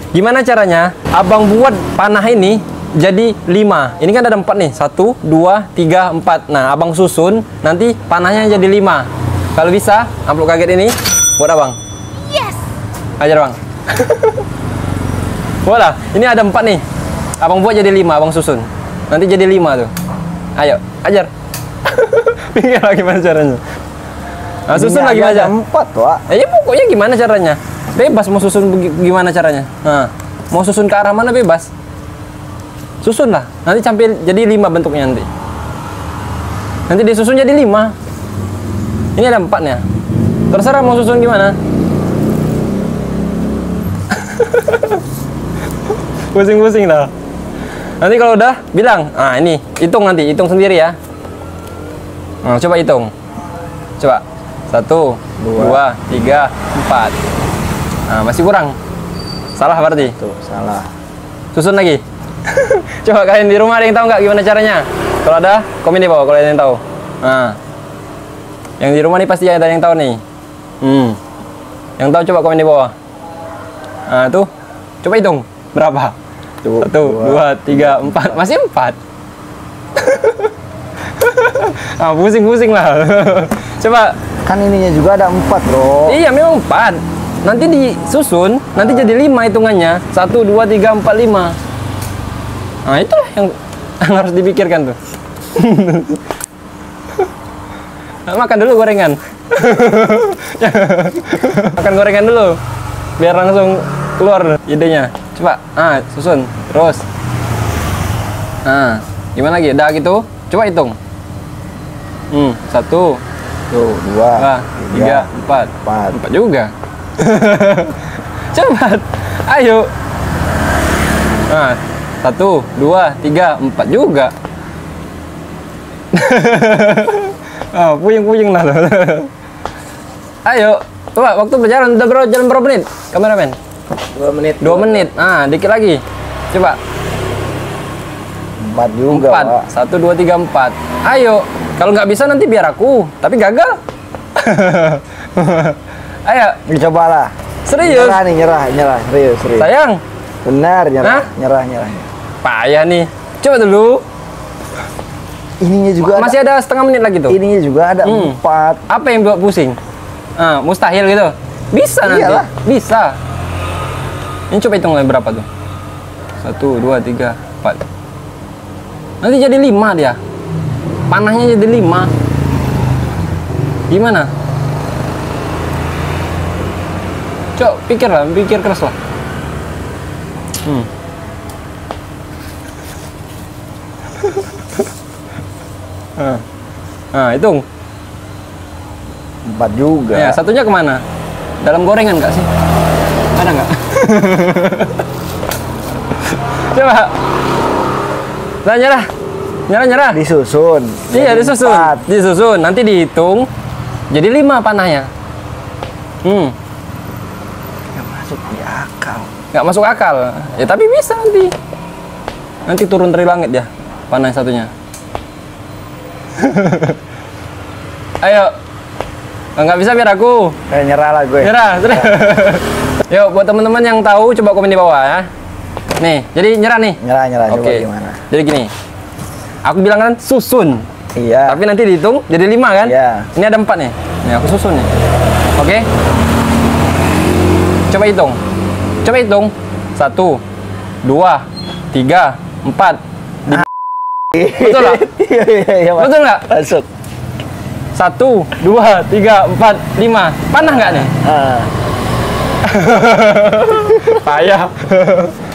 Gimana caranya? Abang buat panah ini jadi 5. Ini kan ada 4 nih. 1, 2, 3, 4. Nah, abang susun, nanti panahnya jadi 5. Kalau bisa, amplop kaget ini buat abang. Yes. Ajar bang. Boleh. Ini ada 4 nih. Abang buat jadi 5, abang susun. Nanti jadi 5 tuh. Ayo, ajar. Pikir lagi gimana caranya. Nah, susun lagi aja. 4, Wak. Ya pokoknya gimana caranya? Bebas mau susun gimana caranya. Nah, mau susun ke arah mana bebas. Susun lah. Nanti sampai jadi 5 bentuknya nanti. Nanti disusun jadi 5. Ini ada 4 nya. Terserah mau susun gimana. Pusing-pusing lah. Nanti kalau udah bilang, ah ini hitung nanti, hitung sendiri ya. Nah, coba hitung. Coba 1, 2, 3, 4. Nah, masih kurang. Salah berarti. Tuh, salah. Susun lagi. Coba kalian di rumah ada yang tahu nggak gimana caranya? Kalau ada, komen di bawah kalau ada yang tahu. Nah, yang di rumah nih pasti ada yang tahu nih. Yang tahu coba komen di bawah. Nah, tuh. Coba hitung berapa? 1, 2, 3, 4. Masih 4. Ah, pusing-pusing lah. Coba. Kan ininya juga ada 4, bro. Iya, memang 4. Nanti disusun, nanti jadi 5 hitungannya. 1, 2, 3, 4, 5. Nah, itulah yang harus dipikirkan tuh. Makan dulu gorengan. Makan gorengan dulu. Biar langsung keluar idenya. Coba, susun. Terus. Nah, gimana lagi? Udah gitu. Coba hitung. 1, 2, 3, 4. 4 juga. Cepat. Ayo. Nah, 1, 2, 3, 4 juga. Puyeng-puyeng lah. Ayo. Coba, waktu berjalan udah jalan berapa menit? Kameramen? 2 menit. 2 menit. Ah, dikit lagi. Coba. 4 juga, 4. Pak. 1, 2, 3, 4. Ayo. Kalau nggak bisa nanti biar aku. Tapi gagal. Ayo. Dicobalah. Serius. Nyerah nih, nyerah. Serius. Sayang. Benar, nyerah. Hah? Nyerah. Payah nih. Coba dulu. Ininya juga masih ada setengah menit lagi tuh. Ininya juga ada 4. Apa yang buat pusing? Mustahil gitu. Bisa nanti. Iyalah. Bisa. Ini coba hitung berapa tuh? 1, 2, 3, 4. Nanti jadi 5 dia. Panahnya jadi 5. Gimana? Coba pikir keras lah. Hitung. 4 juga. Ya, satunya kemana? Dalam gorengan nggak sih? Ada nggak? Coba. Nah, nyerah. Disusun. Iya, Jadi disusun. 4. Disusun. Nanti dihitung. Jadi 5 panahnya. Nggak masuk di akal. Nggak masuk akal. Ya, tapi bisa nanti. Nanti turun dari langit ya, panah satunya. Ayo. Nggak bisa biar aku. Nyerah lah gue. Nyerah. Yuk, buat teman-teman yang tahu coba komen di bawah ya. Nih, jadi nyerah nih. Nyerah. Coba Oke. gimana? Jadi gini. Aku bilang kan susun. Iya. Tapi nanti dihitung jadi 5 kan? Iya. Ini ada 4 nih. Nih aku susun nih. Oke. Coba hitung. 1, 2, 3, 4. Betul nggak? Iya. Betul nggak? Masuk. 1, 2, 3, 4, 5. Panah nggak nih? Payah.